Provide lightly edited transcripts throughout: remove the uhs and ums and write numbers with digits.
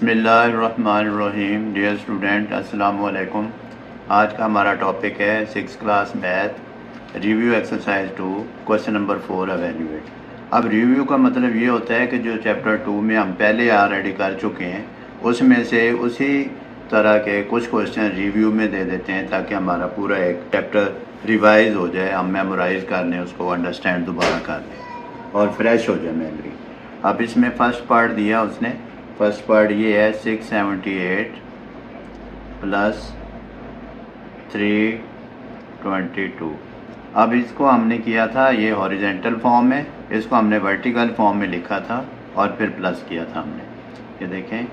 बिस्मिल्लाहिर्रहमानिर्रहीम। Dear student, अस्सलाम वालेकुम। आज का हमारा टॉपिक है 6th class math review exercise 2 question number 4 evaluate. अब रिव्यू का मतलब ये होता है कि जो चैप्टर 2 में हम पहले ऑलरेडी कर चुके हैं उसमें से उसी तरह के कुछ क्वेश्चन रिव्यू में दे देते हैं ताकि हमारा पूरा एक चैप्टर रिवाइज हो जाए, हम मेमोराइज कर लें, उसको अंडरस्टैंड दोबारा कर लें और फ्रेश हो जाए मेमोरी। अब इसमें फर्स्ट पार्ट दिया उसने। फर्स्ट पार्ट ये है 678 प्लस 322। अब इसको हमने किया था, ये हॉरिजेंटल फॉर्म है, इसको हमने वर्टिकल फॉर्म में लिखा था और फिर प्लस किया था हमने। ये देखें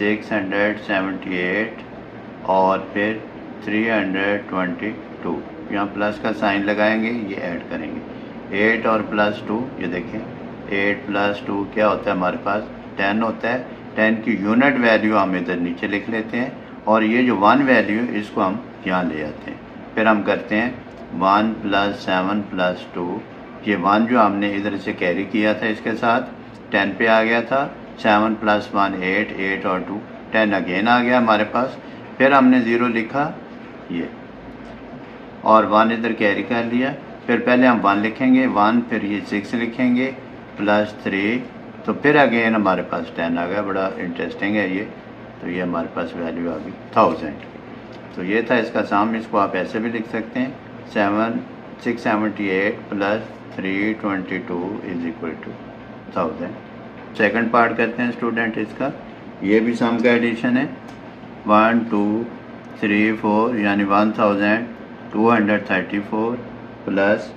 678 और फिर 322, यहाँ प्लस का साइन लगाएंगे, ये ऐड करेंगे 8 और प्लस 2। ये देखें 8 प्लस 2 क्या होता है हमारे पास 10 होता है। 10 की यूनिट वैल्यू हम इधर नीचे लिख लेते हैं और ये जो 1 वैल्यू इसको हम यहाँ ले आते हैं। फिर हम करते हैं 1 प्लस 7 प्लस 2। ये 1 जो हमने इधर से कैरी किया था इसके साथ 10 पे आ गया था। 7 प्लस 1 8, 8 और 2 10 अगेन आ गया हमारे पास। फिर हमने 0 लिखा ये और 1 इधर कैरी कर लिया। फिर पहले हम 1 लिखेंगे 1, फिर ये 6 लिखेंगे प्लस 3, तो फिर अगेन हमारे पास 10 आ गया। बड़ा इंटरेस्टिंग है ये। तो ये हमारे पास वैल्यू आ गई 1000। तो ये था इसका सम। इसको आप ऐसे भी लिख सकते हैं 678 plus 322 is equal to 1000। Second part करते हैं स्टूडेंट इसका। ये भी सम का एडिशन है। 1 2 3 4 यानी 1234 प्लस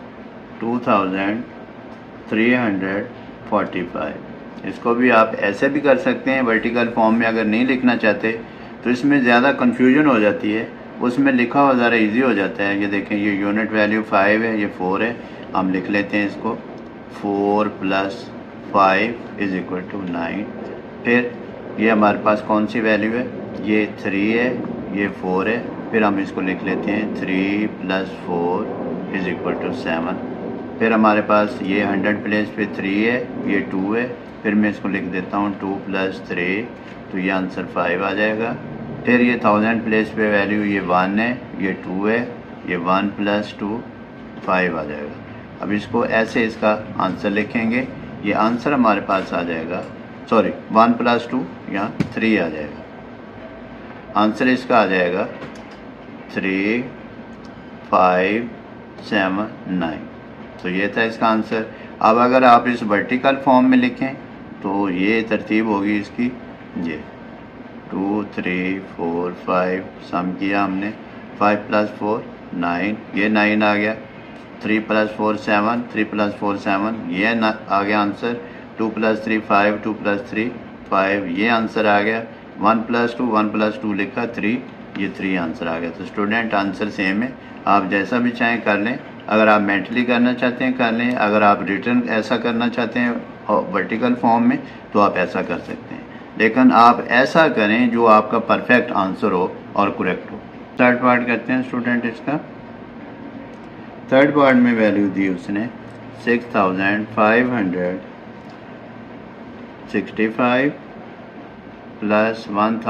2345। इसको भी आप ऐसे भी कर सकते हैं वर्टिकल फॉर्म में। अगर नहीं लिखना चाहते तो इसमें ज़्यादा कन्फ्यूजन हो जाती है, उसमें लिखा हुआ ज़रा इजी हो जाता है। ये देखें ये यूनिट वैल्यू 5 है, ये 4 है। हम लिख लेते हैं इसको 4 प्लस 5 इज इक्वल टू 9। फिर ये हमारे पास कौन सी वैल्यू है, ये 3 है, ये 4 है। फिर हम इसको लिख लेते हैं 3 प्लस 4 इज इक्वल टू 7। फिर हमारे पास ये 100 प्लेस पे 3 है, ये 2 है। फिर मैं इसको लिख देता हूँ 2 प्लस 3, तो ये आंसर 5 आ जाएगा। फिर ये 1000 प्लेस पे वैल्यू ये 1 है, ये 2 है, ये 1 प्लस 2 5 आ जाएगा। अब इसको ऐसे इसका आंसर लिखेंगे, ये आंसर हमारे पास आ जाएगा, सॉरी 1 प्लस 2 यहाँ 3 आ जाएगा। आंसर इसका आ जाएगा 3 5 7 9। तो ये था इसका आंसर। अब अगर आप इस वर्टिकल फॉर्म में लिखें तो ये तरतीब होगी इसकी, ये 2 3 4 5 सम किया हमने। 5 प्लस 4 9, ये 9 आ गया। 3 प्लस 4 7, 3 प्लस 4 7, ये आ गया आंसर। 2 प्लस 3 5, 2 प्लस 3 5, ये आंसर आ गया। 1 प्लस 2 लिखा 3, ये 3 आंसर आ गया। तो स्टूडेंट आंसर सेम है, आप जैसा भी चाहें कर लें। अगर आप मेंटली करना चाहते हैं कर लें, अगर आप रिटर्न ऐसा करना चाहते हैं वर्टिकल फॉर्म में तो आप ऐसा कर सकते हैं, लेकिन आप ऐसा करें जो आपका परफेक्ट आंसर हो और करेक्ट हो। थर्ड पार्ट करते हैं स्टूडेंट इसका। थर्ड पार्ट में वैल्यू दी उसने 6565 प्लस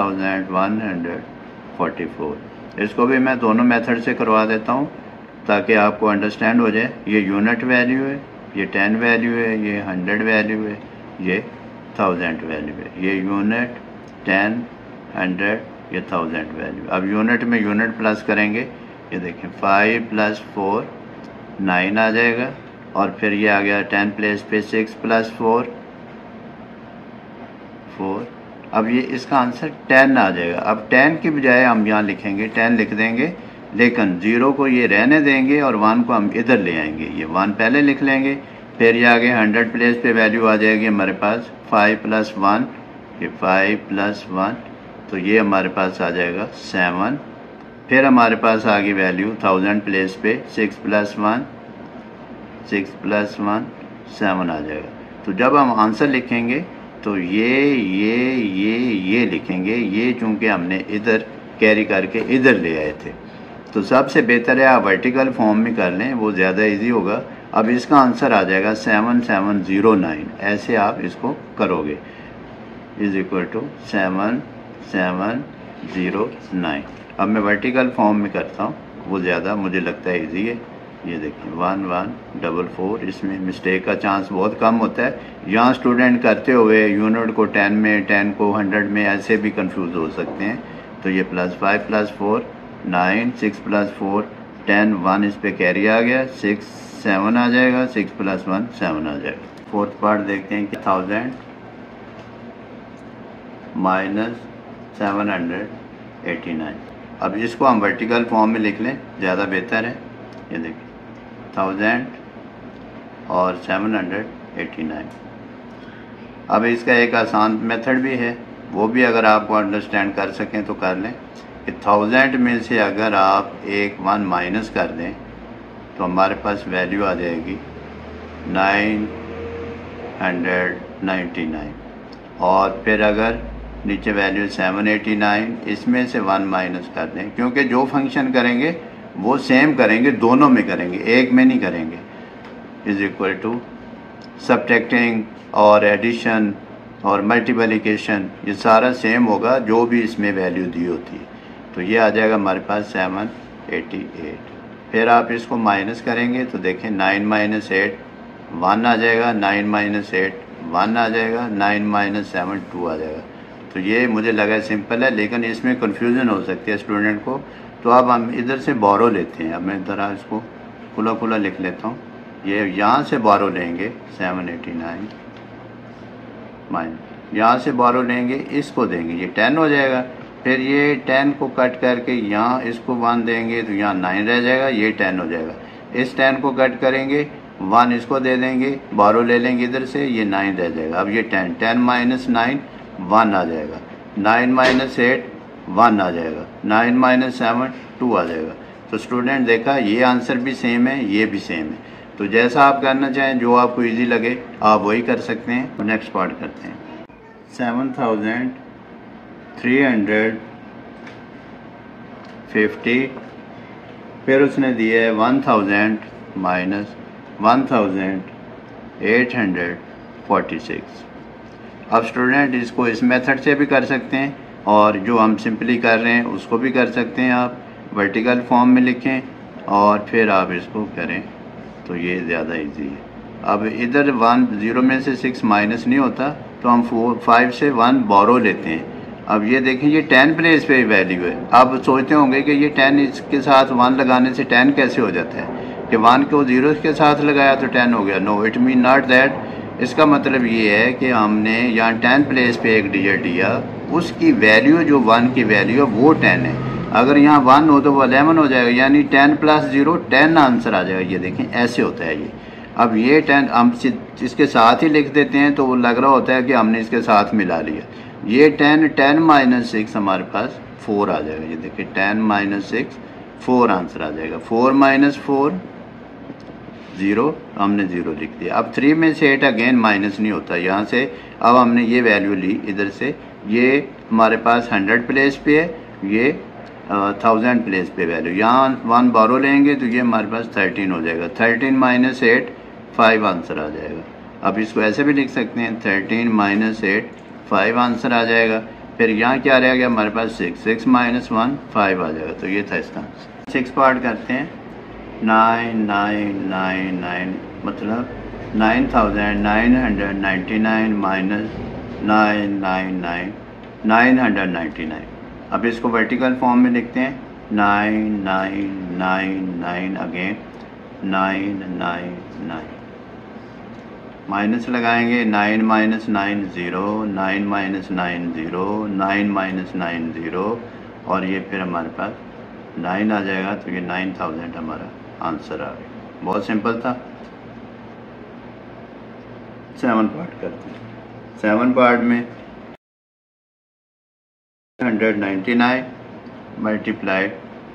1144। इसको भी मैं दोनों मेथड से करवा देता हूँ ताकि आपको अंडरस्टैंड हो जाए। ये यूनिट वैल्यू है, ये 10 वैल्यू है, ये 100 वैल्यू है, ये 1000 वैल्यू है। ये यूनिट 10 100, ये 1000 वैल्यू। अब यूनिट में यूनिट प्लस करेंगे, ये देखें 5 प्लस 4 9 आ जाएगा। और फिर ये आ गया 10 प्लेस पे 6 प्लस 4 4। अब ये इसका आंसर 10 आ जाएगा। अब 10 की बजाय हम यहाँ लिखेंगे 10 लिख देंगे, लेकिन 0 को ये रहने देंगे और 1 को हम इधर ले आएंगे। ये 1 पहले लिख लेंगे। फिर ये आगे 100 प्लेस पे वैल्यू आ जाएगी हमारे पास 5 प्लस 1, ये 5 प्लस 1, तो ये हमारे पास आ जाएगा 7। फिर हमारे पास आ गई वैल्यू 1000 प्लेस पे 6 प्लस 1 7 आ जाएगा। तो जब हम आंसर लिखेंगे तो ये लिखेंगे। ये चूँकि हमने इधर कैरी करके इधर ले आए थे, तो सबसे बेहतर है आप वर्टिकल फॉर्म में कर लें, वो ज़्यादा इजी होगा। अब इसका आंसर आ जाएगा 7709। ऐसे आप इसको करोगे। Is equal to 7709। अब मैं वर्टिकल फॉर्म में करता हूँ, वो ज़्यादा मुझे लगता है इजी है। ये देखिए 1144, इसमें मिस्टेक का चांस बहुत कम होता है। यहाँ स्टूडेंट करते हुए यूनिट को 10 में, 10 को 100 में ऐसे भी कंफ्यूज हो सकते हैं। तो ये +5 + 4 9, 6 + 4 10, 1 इस पे कैरी आ गया, 6 7 आ जाएगा, 6 + 1 7 आ जाएगा। फोर्थ पार्ट देखते हैं कि 1000 - 789। अब इसको हम वर्टिकल फॉर्म में लिख लें, ज़्यादा बेहतर है। ये देखिए 1000 और 789। अब इसका एक आसान मेथड भी है, वो भी अगर आपको अंडरस्टैंड कर सकें तो कर लें कि 1000 में से अगर आप एक 1 माइनस कर दें तो हमारे पास वैल्यू आ जाएगी 999। और फिर अगर नीचे वैल्यू 789, इसमें से 1 माइनस कर दें, क्योंकि जो फंक्शन करेंगे वो सेम करेंगे, दोनों में करेंगे, एक में नहीं करेंगे। इज इक्वल टू सब्ट्रैक्टिंग और एडिशन और मल्टीप्लिकेशन, ये सारा सेम होगा जो भी इसमें वैल्यू दी होती है। तो ये आ जाएगा हमारे पास 788। फिर आप इसको माइनस करेंगे तो देखें 9 - 8 1 आ जाएगा, 9 - 8 1 आ जाएगा, 9 - 7 2 आ जाएगा। तो ये मुझे लगा सिंपल है, लेकिन इसमें कन्फ्यूज़न हो सकती है स्टूडेंट को। तो अब हम इधर से बोरो लेते हैं। अब मैं ज़रा इसको खुला खुला लिख लेता हूँ। ये यहाँ से बोरो लेंगे 789 माइनस, यहाँ से बोरो लेंगे, इसको देंगे, ये 10 हो जाएगा। फिर ये 10 को कट करके यहाँ इसको 1 देंगे तो यहाँ 9 रह जाएगा, ये 10 हो जाएगा। इस 10 को कट करेंगे, 1 इसको दे देंगे, बोरो ले लेंगे इधर से, ये 9 रह जाएगा। अब ये 10 - 9 1 आ जाएगा, 9 - 8 1 आ जाएगा, 9 - 7 2 आ जाएगा। तो स्टूडेंट देखा, ये आंसर भी सेम है, ये भी सेम है। तो जैसा आप करना चाहें, जो आपको इजी लगे आप वही कर सकते हैं। तो नेक्स्ट पार्ट करते हैं। 7350, फिर उसने दिया है 1000 - 1846। अब स्टूडेंट इसको इस मेथड से भी कर सकते हैं, और जो हम सिंपली कर रहे हैं उसको भी कर सकते हैं। आप वर्टिकल फॉर्म में लिखें और फिर आप इसको करें, तो ये ज़्यादा इजी है। अब इधर 1 0 में से 6 माइनस नहीं होता, तो हम 5 से 1 बोरो लेते हैं। अब ये देखें, ये 10 प्लेस पे वैल्यू है। आप सोचते होंगे कि ये 10 इसके साथ 1 लगाने से 10 कैसे हो जाता है, कि 1 को 0 के साथ लगाया तो 10 हो गया। No, it mean not that. इसका मतलब ये है कि हमने यहाँ 10 प्लेस पे एक डिजिट दिया, उसकी वैल्यू जो 1 की वैल्यू है वो 10 है। अगर यहाँ 1 हो तो वो 11 हो जाएगा, यानी 10 + 0 10 आंसर आ जाएगा। ये देखें, ऐसे होता है ये। अब ये 10 हम इसके साथ ही लिख देते हैं, तो वो लग रहा होता है कि हमने इसके साथ मिला लिया। ये 10 - 6 हमारे पास 4 आ जाएगा। ये देखिए 10 - 6 4 आंसर आ जाएगा। 4 - 4 0, हमने 0 लिख दिया। अब 3 में से 8 अगेन माइनस नहीं होता यहाँ से। अब हमने ये वैल्यू ली इधर से, ये हमारे पास 100 प्लेस पे है, ये 1000 प्लेस पे वैल्यू। यहाँ 1 बोरो लेंगे तो ये हमारे पास 13 हो जाएगा। 13 - 8 5 आंसर आ जाएगा। अब इसको ऐसे भी लिख सकते हैं, 13 - 8 5 आंसर आ जाएगा। फिर यहाँ क्या रह गया हमारे पास 6 - 1 5 आ जाएगा। तो ये था इसका आंसर। 6 पार्ट करते हैं। 9999 मतलब 9999 माइनस 999 अब इसको वर्टिकल फॉर्म में लिखते हैं। 9999 अगेन 999 माइनस लगाएंगे, 9 - 9 0, 9 - 9 0, 9 - 9 0, और ये फिर हमारे पास 9 आ जाएगा। तो ये 9000 हमारा आंसर आ गया। बहुत सिंपल था। 7 पार्ट करते हैं। 7 पार्ट में 199 मल्टीप्लाइड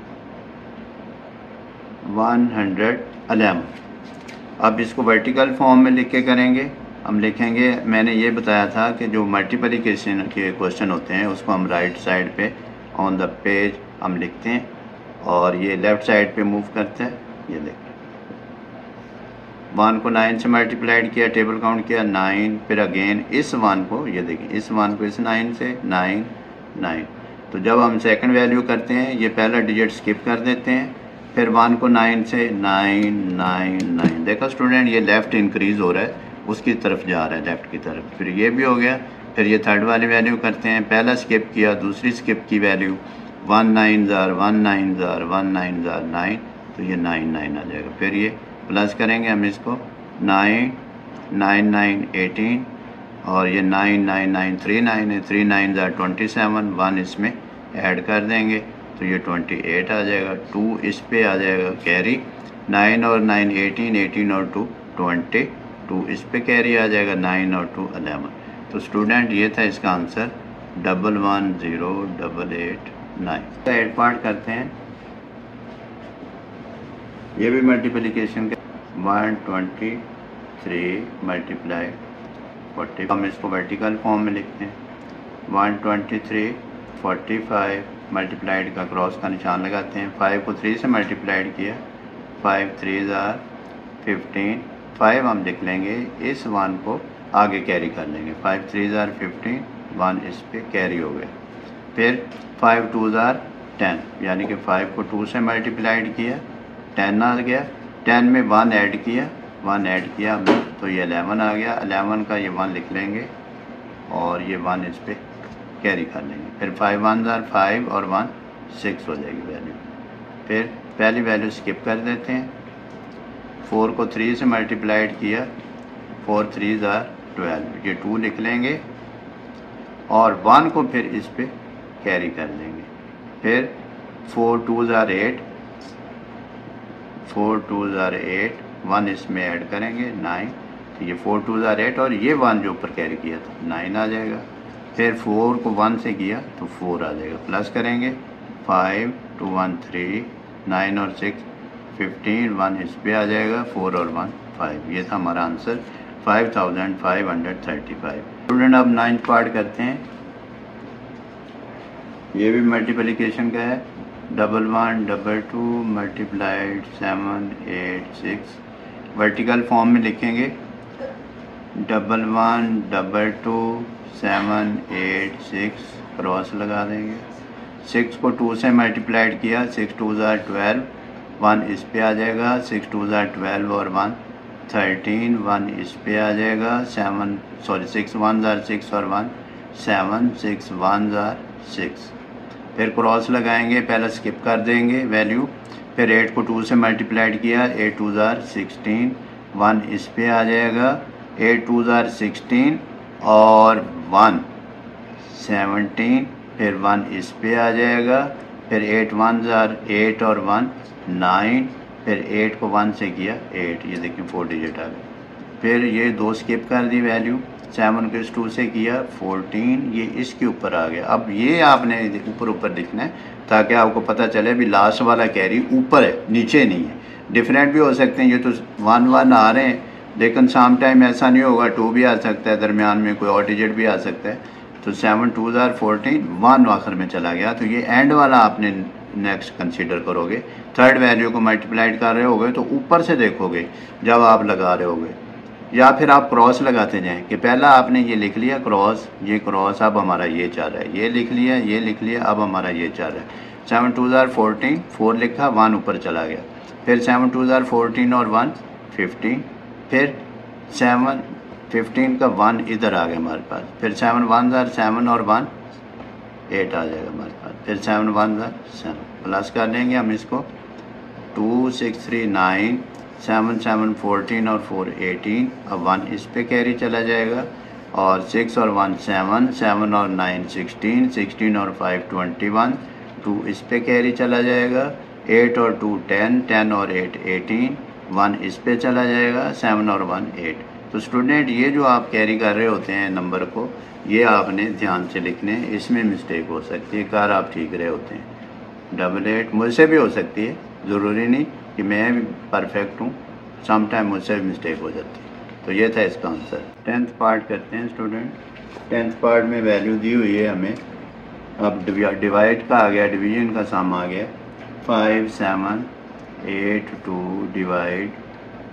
111। अब इसको वर्टिकल फॉर्म में लिख के करेंगे। हम लिखेंगे, मैंने ये बताया था कि जो मल्टीप्लिकेशन के क्वेश्चन होते हैं उसको हम राइट साइड पे ऑन द पेज हम लिखते हैं, और ये लेफ़्ट साइड पे मूव करते हैं। ये देखिए 1 को 9 से मल्टीप्लाइड किया, टेबल काउंट किया 9, फिर अगेन इस 1 को, ये देखिए इस 1 को इस 9 से 9 9। तो जब हम सेकंड वैल्यू करते हैं ये पहला डिजिट स्किप कर देते हैं, फिर 1 को 9 से 9 9 9। देखा स्टूडेंट, ये लेफ़्ट इंक्रीज़ हो रहा है, उसकी तरफ जा रहा है लेफ़्ट की तरफ। फिर ये भी हो गया। फिर ये थर्ड वाली वैल्यू करते हैं, पहला स्किप किया, दूसरी स्किप की वैल्यू 1 9 ज़ार 1 9 ज़ार 1 9 ज़ार 9, तो ये 9 9 आ जाएगा। फिर ये प्लस करेंगे हम इसको 9 9 9 18, और ये 9 9 9 3 9 है, 3 9 ज़ार 27, 1 इसमें ऐड कर देंगे तो ये 28 आ जाएगा। 2 इस पे आ जाएगा कैरी, 9 और 9 18, 18 और 2 22 इस पे कैरी आ जाएगा, 9 और 2 11। तो स्टूडेंट ये था इसका आंसर 110889। तो 8 पार्ट करते हैं, ये भी मल्टीप्लिकेशन का 123 मल्टीप्लाई 40, हम इसको वर्टिकल फॉर्म में लिखते हैं। 123 45 मल्टीप्लाइड का क्रॉस का निशान लगाते हैं। 5 को 3 से मल्टीप्लाइड किया, 5 3 ज़ार 15, 5 हम लिख लेंगे, इस 1 को आगे कैरी कर लेंगे, 5 3 ज़ार 15, 1 इस पे कैरी हो गया। फिर 5 2 ज़ार 10, यानी कि 5 को 2 से मल्टीप्लाइड किया, 10 आ गया, 10 में 1 ऐड किया, 1 ऐड किया हमने तो ये 11 आ गया। 11 का ये 1 लिख लेंगे और ये 1 इस पे कैरी कर लेंगे। फिर 5 1 ज़ार 5 और 1 6 हो जाएगी वैल्यू। फिर पहली वैल्यू स्किप कर देते हैं, 4 को 3 से मल्टीप्लाइड किया, 4 3 ज़ार 12, ये 2 लिख लेंगे और 1 को फिर इस पे कैरी कर लेंगे। फिर 4 2 ज़ार 8, 4 2 ज़ार 8, 1 इसमें ऐड करेंगे 9, तो ये 4 2 ज़ार 8 और ये 1 जो ऊपर कैरी किया था 9 आ जाएगा। फिर 4 को 1 से किया तो 4 आ जाएगा, प्लस करेंगे 5 2 1 3, 9 और 6 15, 1 इस पे आ जाएगा, 4 और 1 5। ये था हमारा आंसर 5535। स्टूडेंट अब 9th पार्ट करते हैं, ये भी मल्टीप्लिकेशन का है। 1 1 2 2 मल्टीप्लाइड 7 8 6, वर्टिकल फॉर्म में लिखेंगे 1 1 2 2 7 8 6, क्रॉस लगा देंगे। 6 को 2 से मल्टीप्लाइड किया, 6 2 ज़ार 12, 1 इस पे आ जाएगा, 6 2 ज़ार 12 और 1 13, 1 इस पे आ जाएगा, 6 1 ज़ार 6 और 1 7, 6 1 ज़ार 6। फिर क्रॉस लगाएंगे, पहला स्किप कर देंगे वैल्यू। फिर 8 को 2 से मल्टीप्लाइड किया, 8 2 ज़ार 16, 1 इस पे आ जाएगा, 8 2 ज़ार 16 और 1 17, फिर 1 इस पे आ जाएगा। फिर 8 1 ज़ार 8 और 1 9, फिर 8 को 1 से किया 8, ये देखिए 4 डिजिट आ गए। फिर ये 2 स्किप कर दी वैल्यू, 7 को इस 2 से किया 14, ये इसके ऊपर आ गया। अब ये आपने ऊपर ऊपर लिखना है ताकि आपको पता चले भी लास्ट वाला कैरी ऊपर है, नीचे नहीं है। डिफरेंट भी हो सकते हैं, ये तो 1 1 आ रहे हैं, लेकिन साम टाइम ऐसा नहीं होगा, 2 भी आ सकता है, दरमियान में कोई और डिजिट भी आ सकता है। तो 7 2 ज़ार 14, 1 आखिर में चला गया, तो ये एंड वाला आपने नेक्स्ट कंसीडर करोगे। थर्ड वैल्यू को मल्टीप्लाइड कर रहे होगे तो ऊपर से देखोगे जब आप लगा रहे होगे, या फिर आप क्रॉस लगाते जाएं कि पहला आपने ये लिख लिया क्रॉस, ये क्रॉस, अब हमारा ये चल रहा है, ये लिख लिया, ये लिख लिया, अब हमारा ये चल रहा है। 7 2 ज़ार 14, 4 लिखा, 1 ऊपर चला गया। फिर 7 2 ज़ार 14 और 1 15, फिर 7 15 का 1 इधर आ गया हमारे पास। फिर 7 1 ज़ार 7 और 1 8 आ जाएगा हमारे पास। फिर 7 1 ज़ार 7, प्लस कर लेंगे हम इसको, 2 6 3 9, 7 7 14 और 4 18, अब 1 इस पे कैरी चला जाएगा, और 6 और 1 7, 7 और 9 16, 16 और 5 21, 2 इस पे कैरी चला जाएगा, 8 और 2 10, 10 और 8 18, 1 इस पे चला जाएगा, 7 और 1 8। तो स्टूडेंट ये जो आप कैरी कर रहे होते हैं नंबर को, ये आपने ध्यान से लिखने हैं, इसमें मिस्टेक हो सकती है, कार आप ठीक रहे होते हैं। 88 मुझसे भी हो सकती है, ज़रूरी नहीं कि मैं भी परफेक्ट हूँ, सम टाइम मुझसे भी मिस्टेक हो जाती है। तो ये था इसका आंसर। 10th पार्ट करते हैं स्टूडेंट। 10th पार्ट में वैल्यू दी हुई है हमें, अब डिवाइड का आ गया, डिवीजन का सम आ गया, 5 7 8 2 डिवाइड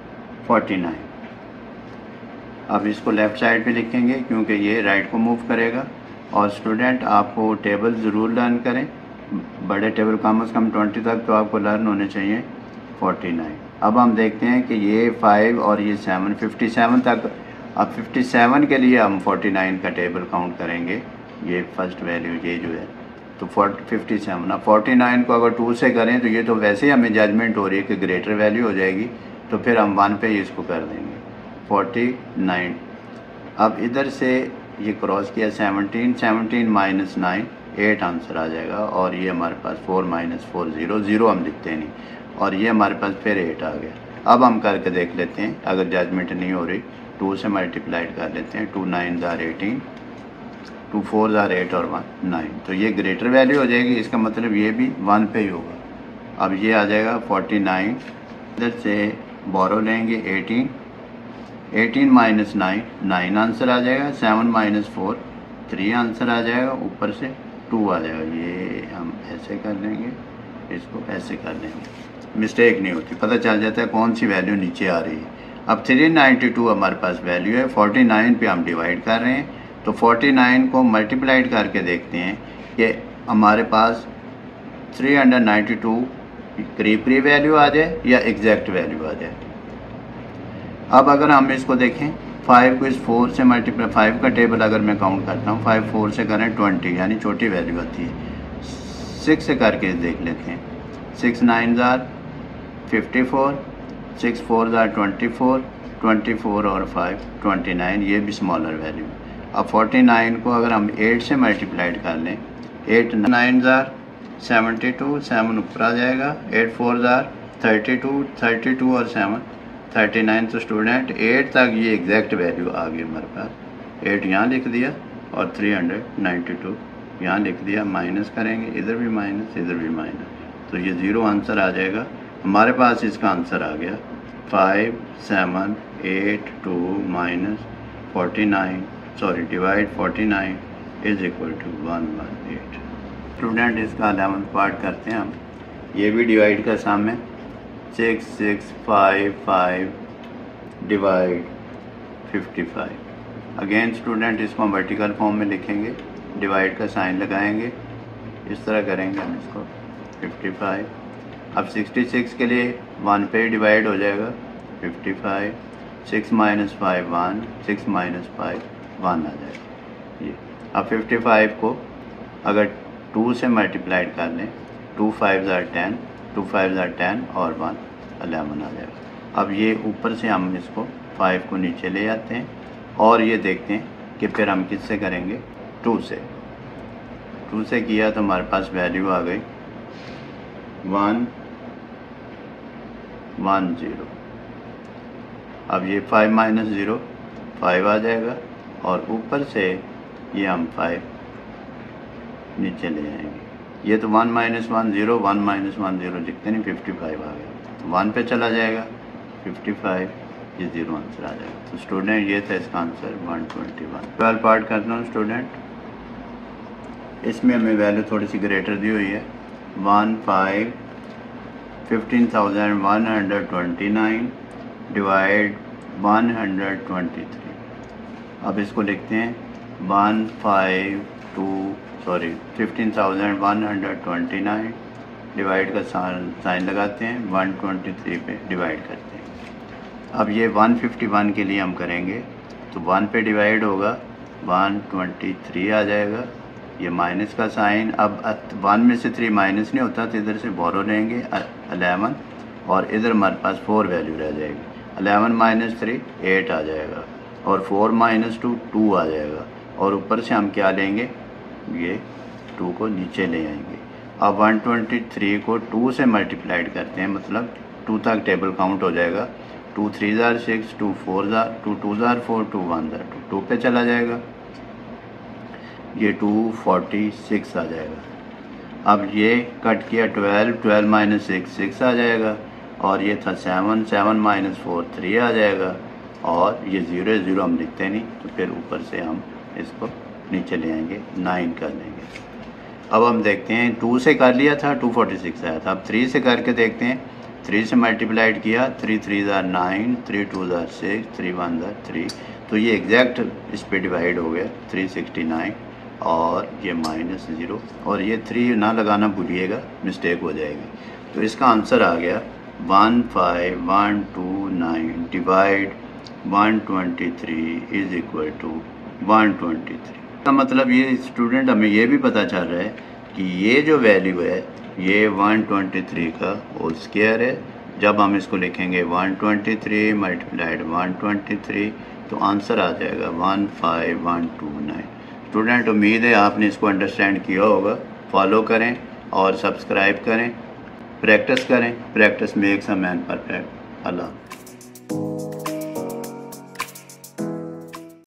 49। अब इसको लेफ़्ट साइड पे लिखेंगे क्योंकि ये राइट को मूव करेगा। और स्टूडेंट आपको टेबल ज़रूर लर्न करें, बड़े टेबल कम से कम 20 तक तो आपको लर्न होने चाहिए। 49। अब हम देखते हैं कि ये 5 और ये 7 57 तक। अब 57 के लिए हम 49 का टेबल काउंट करेंगे, ये फर्स्ट वैल्यू ये जो है तो 57। अब 49 को अगर 2 से करें तो ये तो वैसे ही हमें जजमेंट हो रही है कि ग्रेटर वैल्यू हो जाएगी, तो फिर हम 1 पे इसको कर देंगे 49। अब इधर से ये क्रॉस किया 17 माइनस 9 8 आंसर आ जाएगा। और ये हमारे पास 4 माइनस 4 0 हम लिखते नहीं, और ये हमारे पास फिर 8 आ गया। अब हम करके देख लेते हैं, अगर जजमेंट नहीं हो रही 2 से मल्टीप्लाइड कर लेते हैं। 2 9 18, 2 4 8 और 1 9, तो ये ग्रेटर वैल्यू हो जाएगी। इसका मतलब ये भी 1 पे ही होगा। अब ये आ जाएगा 49। इधर से बोरो लेंगे 18 माइनस 9 आंसर आ जाएगा। 7 माइनस 4 3 आंसर आ जाएगा। ऊपर से 2 आ जाएगा। ये हम ऐसे कर लेंगे, इसको ऐसे कर लेंगे, मिस्टेक नहीं होती, पता चल जाता है कौन सी वैल्यू नीचे आ रही है। अब 392 हमारे पास वैल्यू है, 49 पे हम डिवाइड कर रहे हैं, तो 49 को मल्टीप्लाइड करके देखते हैं कि हमारे पास 392 करीब वैल्यू आ जाए या एग्जैक्ट वैल्यू आ जाए। अब अगर हम इसको देखें 5 को इस 4 से मल्टीप्लाई, 5 का टेबल अगर मैं काउंट करता हूँ, 5 4 से करें 20 यानी छोटी वैल्यू आती है। 6 से करके देख लेते हैं। 6 9 54, 6 4 24 और 5 29, ये भी स्मॉलर वैल्यू। अब 49 को अगर हम 8 से मल्टीप्लाइड कर लें, 8 9 72, 7 ऊपर आ जाएगा। 8 4 32 और 7 39। तो स्टूडेंट 8 तक ये एग्जैक्ट वैल्यू आ गई हमारे पास। 8 यहाँ लिख दिया और 392 यहाँ लिख दिया। माइनस करेंगे, इधर भी माइनस, इधर भी माइनस, तो ये 0 आंसर आ जाएगा हमारे पास। इसका आंसर आ गया 5 7 8 2 minus 49, sorry divide 49 is equal to 118। Student इसका 11th पार्ट करते हैं हम। ये भी डिवाइड का सम है। 6 6 5 5 डिवाइड 55। अगेन स्टूडेंट इसको हम वर्टिकल फॉर्म में लिखेंगे, डिवाइड का साइन लगाएंगे, इस तरह करेंगे हम इसको 55। अब 66 के लिए 1 पे डिवाइड हो जाएगा 55। 6 माइनस 5 1, 6 माइनस 5 1 आ जाएगा ये। अब 55 को अगर 2 से मल्टीप्लाइड कर लें, 2 5 10, 2 5 10 और 1 11 आ जाएगा। अब ये ऊपर से हम इसको 5 को नीचे ले आते हैं और ये देखते हैं कि फिर हम किससे करेंगे, 2 से किया तो हमारे पास वैल्यू आ गई 1 1 0। अब ये 5 माइनस 0 5 आ जाएगा और ऊपर से ये हम 5 नीचे ले आएंगे। ये तो 1 माइनस 1 0, 1 माइनस 1 0 लिखते नहीं, 55 आ गया, तो 1 पे चला जाएगा 55, ये 0 आंसर आ जाएगा। तो स्टूडेंट ये था इसका आंसर 121। 12 पार्ट करता हूँ स्टूडेंट। इसमें हमें वैल्यू थोड़ी सी ग्रेटर दी हुई है। 15,129 डिवाइड 123। अब इसको लिखते हैं 15,129 डिवाइड का साइन लगाते हैं, 123 पे डिवाइड करते हैं। अब ये 151 के लिए हम करेंगे तो 1 पे डिवाइड होगा 123 आ जाएगा। ये माइनस का साइन, अब 1 में से 3 माइनस नहीं होता तो इधर से बोरो लेंगे 11 और इधर हमारे पास 4 वैल्यू रह जाएगी। 11 माइनस 3 8 आ जाएगा और 4 माइनस 2 2 आ जाएगा और ऊपर से हम क्या लेंगे, ये 2 को नीचे ले आएंगे। अब 123 को 2 से मल्टीप्लाइड करते हैं, मतलब 2 तक टेबल काउंट हो जाएगा। 2 3 6, 2 4 2 2 4, 2 1 2, 2 पे चला जाएगा, ये 246 आ जाएगा। अब ये कट किया 12 माइनस 6 आ जाएगा और ये था 7 माइनस 4 3 आ जाएगा और ये 0 0 हम लिखते नहीं, तो फिर ऊपर से हम इसको नीचे ले आएंगे, 9 कर लेंगे। अब हम देखते हैं 2 से कर लिया था 246 आया था। अब 3 से करके देखते हैं 3 से मल्टीप्लाइड किया, 3 3 ज़ार 9, 3 2 ज़ार 6, 3 1 ज़ार 3, तो ये एग्जैक्ट इस पर डिवाइड हो गया 369 और ये -0 और ये 3 ना लगाना भूलिएगा, मिस्टेक हो जाएगी। तो इसका आंसर आ गया 15129 डिवाइड 123 इज इक्वल टू 123। का मतलब ये स्टूडेंट हमें ये भी पता चल रहा है कि ये जो वैल्यू है ये 123 का होल स्क्वायर है। जब हम इसको लिखेंगे 123 मल्टीप्लाइड 123 तो आंसर आ जाएगा 15129। स्टूडेंट उम्मीद है आपने इसको अंडरस्टैंड किया होगा। फॉलो करें और सब्सक्राइब करें, प्रैक्टिस करें। Practice makes a man perfect. Allah.